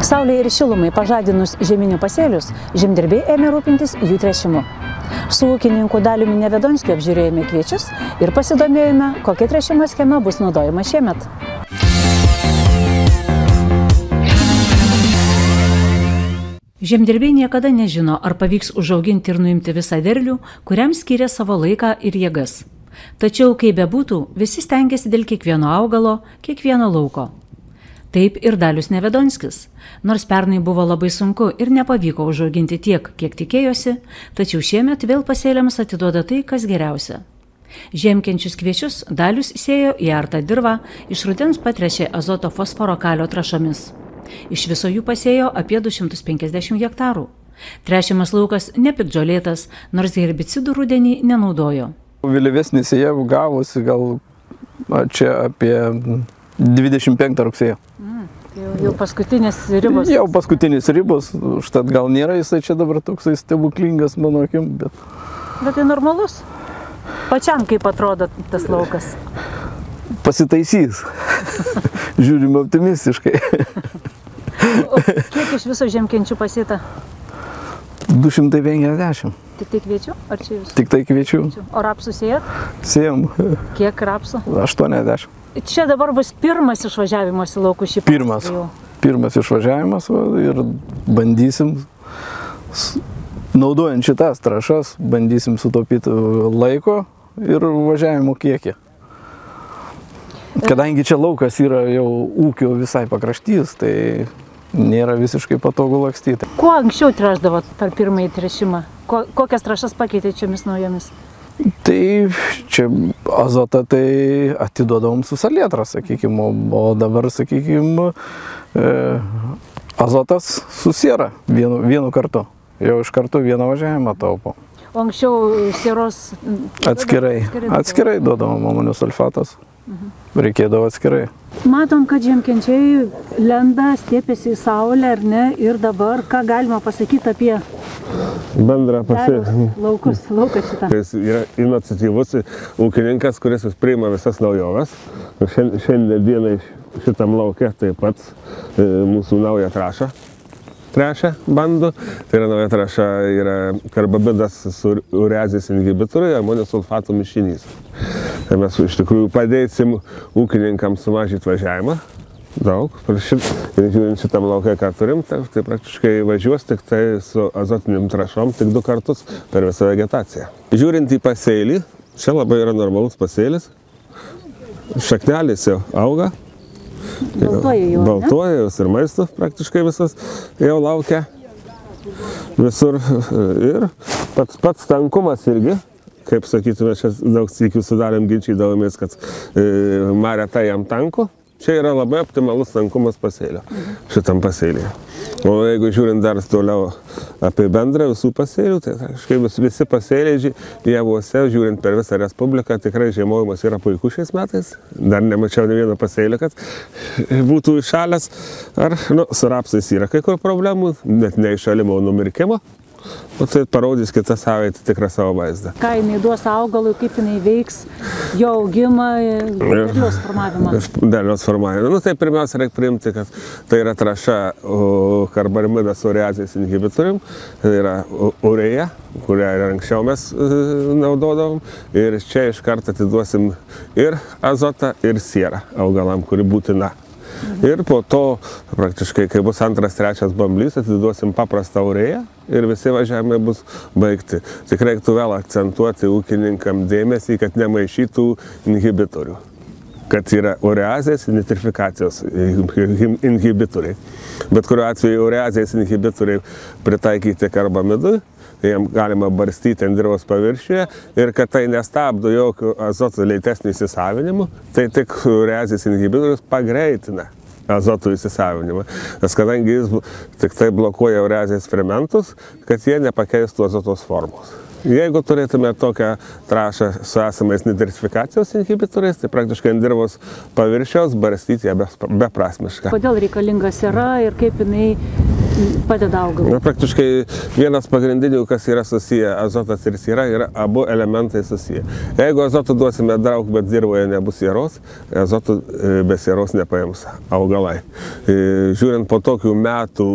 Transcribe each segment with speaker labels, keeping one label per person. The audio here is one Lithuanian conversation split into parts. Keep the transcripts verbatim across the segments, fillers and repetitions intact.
Speaker 1: Saulė ir šilumai pažadinus žieminių pasėlius, žemdirbiai ėmė rūpintis jų tręšimu. Su ūkininku Daliumi Nevedonskiu apžiūrėjome kviečius ir pasidomėjome, kokia tręšimo schema bus naudojama šiemet. Žemdirbiai niekada nežino, ar pavyks užauginti ir nuimti visą derlių, kuriam skiria savo laiką ir jėgas. Tačiau, kaip bebūtų, visi stengiasi dėl kiekvieno augalo, kiekvieno lauko. Taip ir Dalius Nevedonskis. Nors pernai buvo labai sunku ir nepavyko užauginti tiek, kiek tikėjosi, tačiau šiemet vėl pasėliams atiduoda tai, kas geriausia. Žiemkenčius kviečius Dalius sėjo į artą dirvą, iš rudens patręšė azoto fosforo kalio trąšomis. Iš viso jų pasėjo apie du šimtus penkiasdešimt hektarų. Tręšiamas laukas nepiktžolėtas, nors herbicidų rudenį nenaudojo.
Speaker 2: Vėlyvesnį sėją gavosi gal čia apie dvidešimt penktą rugsėjo.
Speaker 1: Mm, jau, jau paskutinės ribos.
Speaker 2: Jau paskutinės ribos, užtat gal nėra jisai čia dabar toksai stebuklingas mano akim, bet...
Speaker 1: Bet tai normalus? Pačiam kaip atrodo tas laukas?
Speaker 2: Pasitaisys. Žiūrime optimistiškai.
Speaker 1: O kiek iš viso žiemkenčių pasėta?
Speaker 2: du šimtai penkiasdešimt.
Speaker 1: Tik tai kviečių? Ar čia jūs?
Speaker 2: Tik tai kviečių.
Speaker 1: O rapsų sėjat?
Speaker 2: Sėjom.
Speaker 1: Kiek rapsų?
Speaker 2: aštuoniasdešimt.
Speaker 1: Čia dabar bus pirmas išvažiavimas į laukus šį
Speaker 2: Pirmas. Pirmas išvažiavimas va, ir bandysim, naudojant šitas trąšas, bandysim sutaupyti laiko ir važiavimo kiekį. Kadangi čia laukas yra jau ūkio visai pakraštys, tai nėra visiškai patogu lakstyti.
Speaker 1: Kuo anksčiau tręšdavot per pirmąjį tręšimą? Ko, kokias trąšas pakeitė čiomis naujomis?
Speaker 2: Tai čia azotą tai atiduodavom su salietra, sakykime, o dabar, sakykime, e, azotas su siera vienu, vienu kartu. Jau iš karto vieną važiavimą taupo.
Speaker 1: O anksčiau sieros...
Speaker 2: Atskirai, atskirai duodavom amonio sulfatas. Mhm. Reikėdavo atskirai.
Speaker 1: Matom, kad žiemkenčiai lenda, stiepiasi į saulę, ar ne? Ir dabar, ką galima pasakyti apie
Speaker 3: bendrą pasėlį.
Speaker 1: Laukus, laukas šitą.
Speaker 3: Jis yra iniciatyvus ūkininkas, kuris priima visas naujoves. Šiandien dienai šitam lauke taip pat e, mūsų naują trąšą tręšia bandų. Tai yra nauja trąša, yra karbabidas su ureazės inhibitoriai, amonio sulfato mišinys. Tai mes iš tikrųjų padėsim ūkininkams sumažinti važiavimą. Daug. Šit, žiūrint šitam laukai, ką turim, tai, tai praktiškai važiuos tik tai su azotiniam trąšom tik du kartus per visą vegetaciją. Žiūrint į pasėlį, čia labai yra normalus pasėlis. Šaknelis jau auga.
Speaker 1: Baltuoja jau, ne?
Speaker 3: Baltuoja ir maistas praktiškai visas jau laukia visur. Ir pats, pats tankumas irgi, kaip sakytume, čia daug sykių sudarėm ginčydavomės, kad e, mareta jam tanku. Čia yra labai optimalus tankumas pasėlio, šitam pasėlyje. O jeigu žiūrint dar toliau apie bendrą visų pasėlių, tai kažkaip visi pasėliai javuose, žiūrint per visą Respubliką, tikrai žiemojimas yra puikus šiais metais. Dar nemačiau ne vieno pasėlio, kad būtų iššalęs. Ar, nu, su rapsais yra kai kur problemų, net ne iššalimo, o numirkimo. O tai parodys kitą savaitę tikrą savo vaizdą.
Speaker 1: Ką jinai duos augalui, kaip jinai veiks, jo augimą, derliaus formavimą?
Speaker 3: Derliaus formavimą. Nu, tai pirmiausia reikia priimti, kad tai yra trąša karbamidas ureazės inhibitorium, tai yra ureja, kurią ir anksčiau mes naudodavom. Ir čia iš karto atiduosim ir azotą, ir sierą augalam, kuri būtina. Ir po to, praktiškai, kai bus antras, trečias bamblys, atiduosim paprastą ureją ir visi važiavimai bus baigti. Tik reiktų vėl akcentuoti ūkininkam dėmesį, kad nemaišytų inhibitorių. Kad yra ureazės nitrifikacijos inhibitoriai. Bet kuriuo atveju ureazės inhibitoriai pritaikyti karbamidui, jam galima barstyti ant dirvos paviršiuje ir kad tai nestabdo jokio azoto lėtesnio įsisavinimo, tai tik ureazės inhibitorius pagreitina azoto įsisavinimą. Nes kadangi jis tik tai blokuoja ureazės fermentus, kad jie nepakeistų azotos formos. Jeigu turėtume tokią trąšą su esamais nitrifikacijos inhibitoriais, tai praktiškai ant dirvos paviršiaus barstyti ją beprasmišką.
Speaker 1: Kodėl reikalinga siera ir kaip jinai padeda augalui?
Speaker 3: Na, praktiškai vienas pagrindinių, kas yra susiję, azotas ir siera, yra abu elementai susiję. Jeigu azotų duosime daug, bet dirvoje nebus sieros, azotų be sieros nepaims augalai. Žiūrint po tokių metų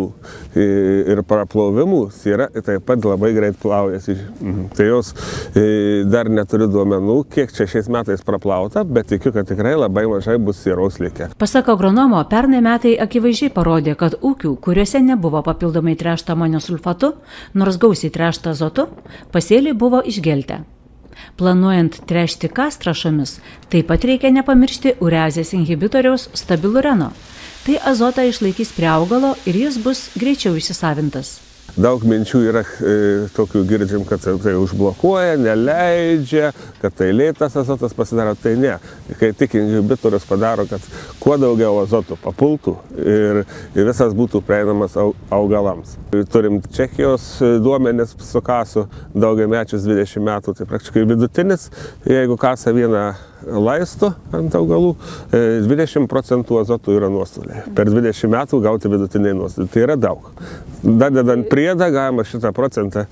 Speaker 3: ir praplovimų, siera taip pat labai greit plaujasi. Tai jos dar neturiu duomenų, kiek čia šiais metais praplauta, bet tikiu, kad tikrai labai mažai bus sieros likę.
Speaker 1: Pasak agronomo, pernai metai akivaizdžiai parodė, kad ūkių, kuriuose nebuvo papildomai tręšta amonio sulfatu, nors gausiai tręšta azotu, pasėliai buvo išgeltę. Planuojant tręšti kas trąšomis, taip pat reikia nepamiršti ureazės inhibitoriaus stabilureno. Tai azotą išlaikys prie augalo ir jis bus greičiau įsisavintas.
Speaker 3: Daug minčių yra e, tokių girdžiam, kad tai užblokuoja, neleidžia, kad tai lėtas azotas pasidaro, tai ne. Kai tik inhibitorius padaro, kad kuo daugiau azotų papultų ir, ir visas būtų prieinamas augalams. Turim Čekijos duomenis su kasu daugiamečius dvidešimt metų, tai praktiškai vidutinis, jeigu kasa vieną laisto ant augalų, dvidešimt procentų azotų yra nuostoliai. Per dvidešimt metų gauti vidutiniai nuostoliai. Tai yra daug. Dadedant priedą galima šitą procentą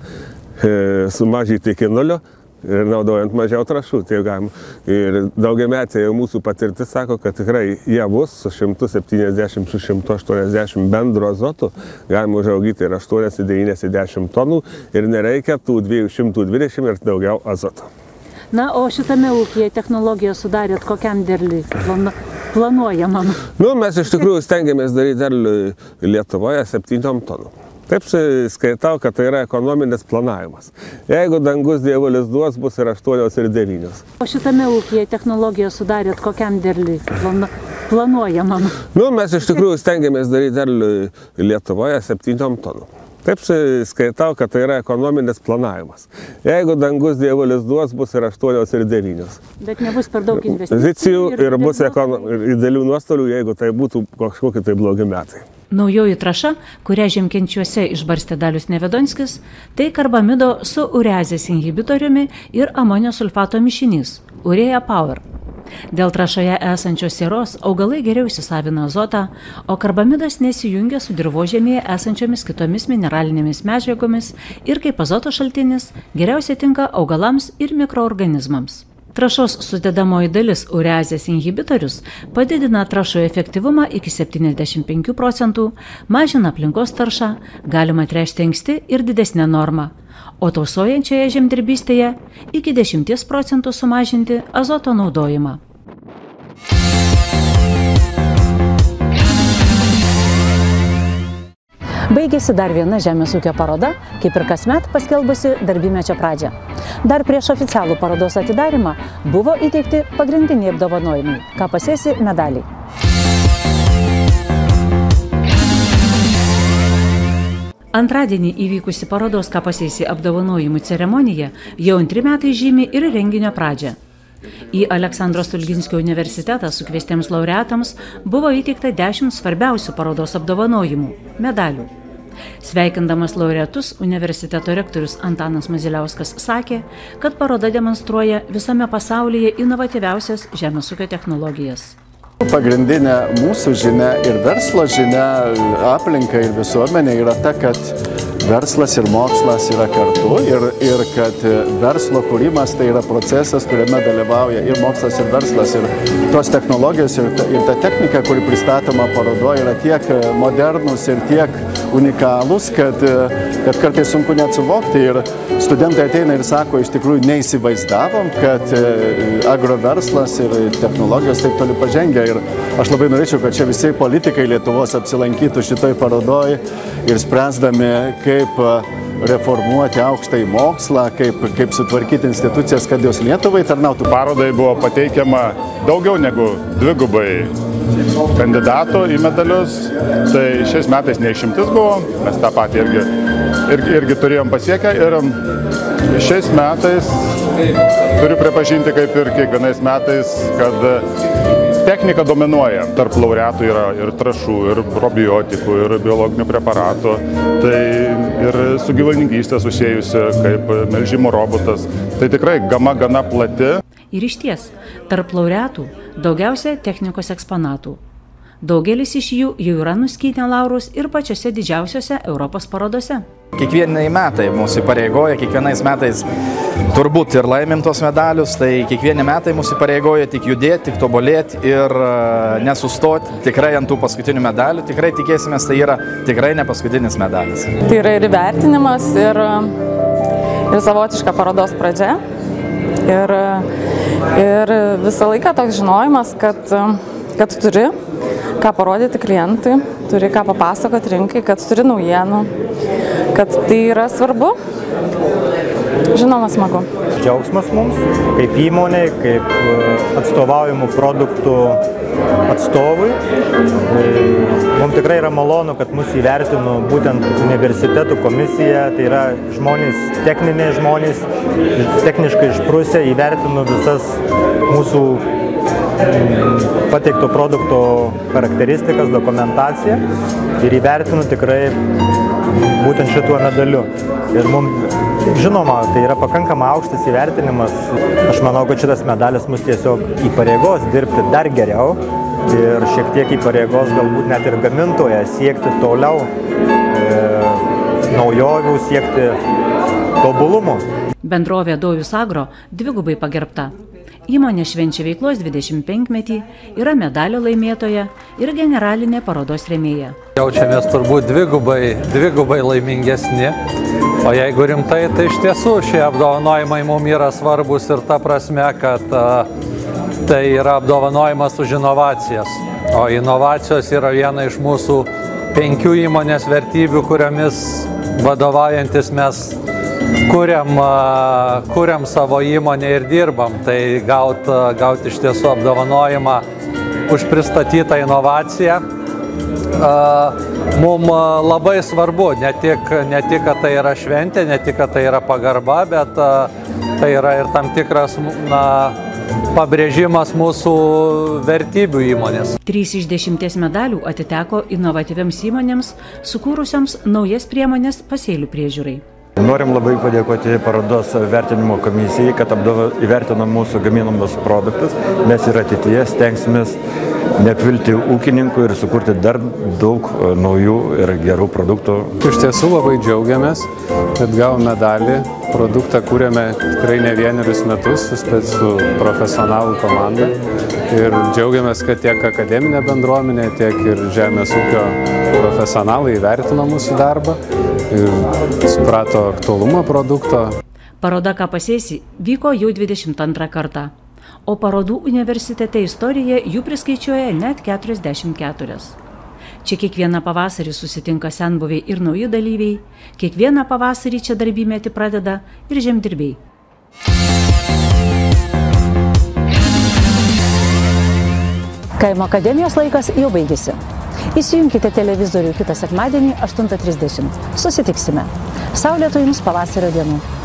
Speaker 3: sumažinti iki nulio ir naudojant mažiau trąšų. Tai galima. Ir daugiametė jau mūsų patirtis sako, kad tikrai javus su šimtu septyniasdešimt - šimtu aštuoniasdešimt bendro azotų galima užaugyti ir aštuonias - devyniasdešimt tonų ir nereikia tų dviejų šimtų dvidešimt ir daugiau azoto.
Speaker 1: Na, o šitame ūkyje technologiją sudarėt kokiam derliui planu, planuojamam?
Speaker 3: Nu, mes iš tikrųjų stengiamės daryti derlių Lietuvoje septyniom tonom. Taip skaitau, kad tai yra ekonominis planavimas. Jeigu dangus dievulis duos, bus ir aštuonios ir devynios.
Speaker 1: O šitame ūkyje technologiją sudarėt kokiam derliui planu, planuojamam?
Speaker 3: Nu, mes iš tikrųjų stengiamės daryti derlių Lietuvoje septyniom tonom. Taip skaitau, kad tai yra ekonominis planavimas. Jeigu dangus dievulis duos, bus ir aštuonios ir devynios.
Speaker 1: Bet nebus per daug investicijų
Speaker 3: ir, ir bus didelių nuostolių, jeigu tai būtų kažkokie tai blogi metai.
Speaker 1: Naujoji trąša, kurią Žemkenčiuose išbarstė Dalius Nevedonskis, tai karbamido su ureazės inhibitoriumi ir amonio sulfato mišinys – Urea Power. Dėl trąšoje esančios sieros augalai geriau įsisavina azotą, o karbamidas nesijungia su dirvožemėje esančiomis kitomis mineralinėmis medžiagomis ir kaip azoto šaltinis geriausiai tinka augalams ir mikroorganizmams. Trąšos sudedamoji dalis ureazės inhibitorius padidina trąšų efektyvumą iki septyniasdešimt penkių procentų, mažina aplinkos taršą, galima tręšti anksti ir didesnę normą, o tausojančioje žemdirbystėje iki dešimties procentų sumažinti azoto naudojimą. Baigėsi dar viena žemės ūkio paroda, kaip ir kasmet paskelbusi darbymečio pradžią. Dar prieš oficialų parodos atidarimą buvo įteikti pagrindiniai apdovanojimai – ką pasėsi medaliai. Antradienį įvykusi parodos ką pasėsi apdovanojimų ceremonija jau antri metai žymi ir renginio pradžią. Į Aleksandro Stulginskio universitetą sukviestiems laureatams buvo įteikta dešimt svarbiausių parodos apdovanojimų – medalių. Sveikindamas laureatus, universiteto rektorius Antanas Maziliauskas sakė, kad paroda demonstruoja visame pasaulyje inovatyviausias žemės ūkio technologijas.
Speaker 4: Pagrindinė mūsų žinia ir verslo žinia aplinkai ir visuomenė yra ta, kad verslas ir mokslas yra kartu ir, ir kad verslo kūrimas tai yra procesas, kuriame dalyvauja ir mokslas ir verslas. Ir tos technologijos ir ta, ir ta technika, kuri pristatoma parodoje, yra tiek modernus ir tiek unikalūs, kad, kad kartais sunku net suvokti. Ir studentai ateina ir sako, iš tikrųjų neįsivaizdavom, kad agroverslas ir technologijos taip toli pažengia. Ir aš labai norėčiau, kad čia visi politikai Lietuvos apsilankytų šitoj parodoj ir spręsdami, kaip reformuoti aukštąjį mokslą, kaip, kaip sutvarkyti institucijas, kad jos Lietuvai tarnautų.
Speaker 5: Parodai buvo pateikiama daugiau negu dvigubai kandidatų į medalius, tai šiais metais neišimtis buvo, mes tą patį irgi, irgi, irgi turėjom pasiekę ir šiais metais turiu pripažinti, kaip ir kiekvienais metais, kad technika dominuoja. Tarp laureatų yra ir trąšų, ir probiotikų, ir biologinių preparatų, tai ir su gyvulininkystė susijusi, kaip melžimo robotas. Tai tikrai gama gana plati.
Speaker 1: Ir išties, tarp laureatų daugiausia technikos eksponatų. Daugelis iš jų jau yra nuskynę laurus ir pačiose didžiausiose Europos parodose.
Speaker 6: Kiekvienai metai mūsų pareigoja, kiekvienais metais turbūt ir laimim tos medalius, tai kiekvieni metai mūsų pareigoja tik judėti, tik tobulėti ir nesustoti tikrai ant tų paskutinių medalių. Tikrai tikėsimės, tai yra tikrai ne paskutinis medalis.
Speaker 7: Tai yra ir įvertinimas, ir, ir savotiška parodos pradžia. Ir, ir visą laiką toks žinojimas, kad, kad turi ką parodyti klientui, turi ką papasakoti rinkai, kad turi naujienų, kad tai yra svarbu, žinoma smagu.
Speaker 8: Džiaugsmas mums, kaip įmonė, kaip atstovaujamų produktų atstovui. Mums tikrai yra malonu, kad mus įvertino būtent universitetų komisija, tai yra žmonės, techniniai žmonės, techniškai išprusę, įvertino visas mūsų pateikto produkto charakteristikas, dokumentaciją ir įvertinu tikrai būtent šituo medaliu. Ir mums, žinoma, tai yra pakankamai aukštas įvertinimas. Aš manau, kad šitas medalis mus tiesiog įpareigos dirbti dar geriau ir šiek tiek įpareigos galbūt net ir gamintoje siekti toliau e, naujovių, siekti tobulumo.
Speaker 1: Bendrovė Dojus Agro dvigubai pagerbta. Įmonė švenčia veiklos dvidešimt penkmetį, yra medalio laimėtoja ir generalinė parodos rėmėja.
Speaker 9: Jaučiamės turbūt dvigubai, dvigubai laimingesni, o jeigu rimtai, tai iš tiesų šie apdovanojimai mums yra svarbus ir ta prasme, kad a, tai yra apdovanojimas už inovacijas. O inovacijos yra viena iš mūsų penkių įmonės vertybių, kuriomis vadovaujantis mes Kuriam, kuriam savo įmonę ir dirbam, tai gaut, gaut iš tiesų apdovanojimą už pristatytą inovaciją. Mums labai svarbu, ne tik, ne tik, kad tai yra šventė, ne tik, kad tai yra pagarba, bet tai yra ir tam tikras na, pabrėžimas mūsų vertybių įmonės.
Speaker 1: Trys iš dešimties medalių atiteko inovatyviams įmonėms, sukūrusioms naujas priemonės pasėlių priežiūrai.
Speaker 8: Norim labai padėkoti parodos vertinimo komisijai, kad apdova, įvertino mūsų gaminamus produktus. Mes ir ateityje stengsimės neapvilti ūkininkų ir sukurti dar daug naujų ir gerų produktų.
Speaker 10: Iš tiesų labai džiaugiamės, kad gavome medalį. Produktą kūrėme tikrai ne vienerius metus su profesionalų komanda. Ir džiaugiamės, kad tiek akademinė bendruomenė, tiek ir žemės ūkio profesionalai įvertino mūsų darbą ir suprato aktualumą produkto.
Speaker 1: Paroda Ką pasėsi vyko jau dvidešimt antrą kartą, o parodų universitete istorija jų priskaičiuoja net keturiasdešimt keturias. Čia kiekvieną pavasarį susitinka senbuviai ir nauji dalyviai, kiekvieną pavasarį čia darbymetį pradeda ir žemdirbiai. Kaimo akademijos laikas jau baigėsi. Įsijunkite televizorių kitą sekmadienį aštuntą trisdešimt. Susitiksime. Saulėtų jums pavasario dienų.